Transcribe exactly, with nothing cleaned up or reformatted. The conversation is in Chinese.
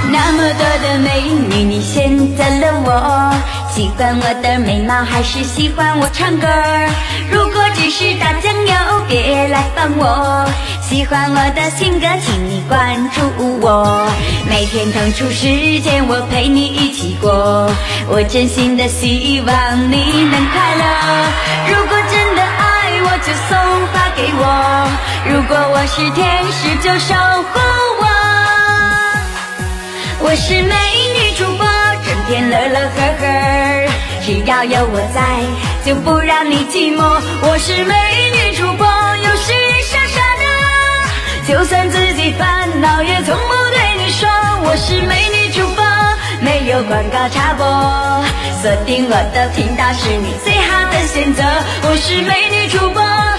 那么多的美女，你选择了我，喜欢我的眉毛还是喜欢我唱歌？如果只是打酱油，别来烦我。喜欢我的性格，请你关注我，每天腾出时间，我陪你一起过。我真心的希望你能快乐，如果真的爱我就送花给我，如果我是天使就守护我。我是美女主播，整天乐乐呵呵，只要有我在就不让你寂寞。我是美女主播，有时傻傻的，就算自己烦恼也从不对你说。我是美女主播，没有广告插播，锁定我的频道是你最好的选择。我是美女主播。